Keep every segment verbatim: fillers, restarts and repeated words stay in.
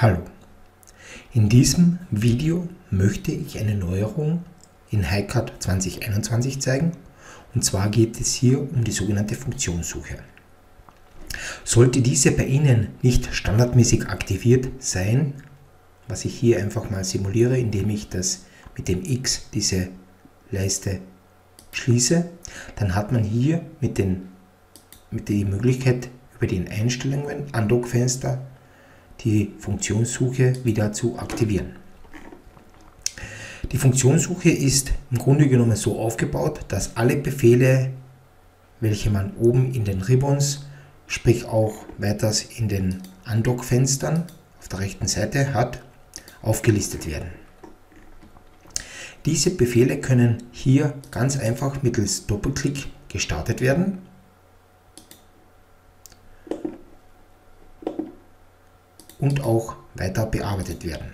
Hallo, in diesem Video möchte ich eine Neuerung in HiCAD zwanzig einundzwanzig zeigen, und zwar geht es hier um die sogenannte Funktionssuche. Sollte diese bei Ihnen nicht standardmäßig aktiviert sein, was ich hier einfach mal simuliere, indem ich das mit dem X diese Leiste schließe, dann hat man hier mit, den, mit der Möglichkeit über den Einstellungen, Andockfenster, die Funktionssuche wieder zu aktivieren. Die Funktionssuche ist im Grunde genommen so aufgebaut, dass alle Befehle, welche man oben in den Ribbons, sprich auch weiters in den Andockfenstern auf der rechten Seite hat, aufgelistet werden. Diese Befehle können hier ganz einfach mittels Doppelklick gestartet werden. Und auch weiter bearbeitet werden.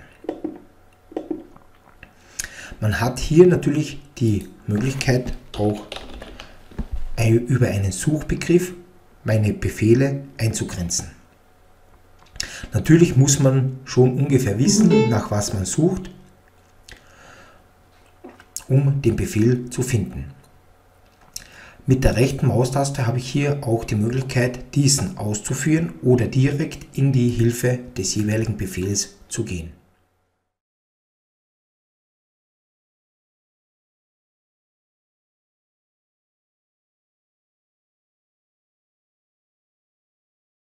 Man hat hier natürlich die Möglichkeit, auch über einen Suchbegriff meine Befehle einzugrenzen. Natürlich muss man schon ungefähr wissen, nach was man sucht, um den Befehl zu finden. Mit der rechten Maustaste habe ich hier auch die Möglichkeit, diesen auszuführen oder direkt in die Hilfe des jeweiligen Befehls zu gehen.